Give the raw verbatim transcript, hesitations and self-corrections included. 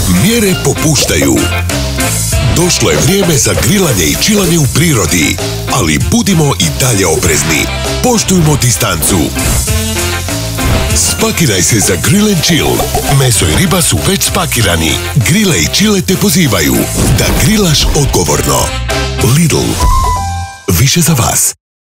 Mjere popuštaju. Došlo je vrijeme za grilanje i čilanje u prirodi, ali budimo i dalje oprezni. Poštujmo distancu. Spakiraj se za Grill and Chill. Meso i riba su već spakirani. Grile i čile te pozivaju da grilaš odgovorno. Lidl. Više za vas.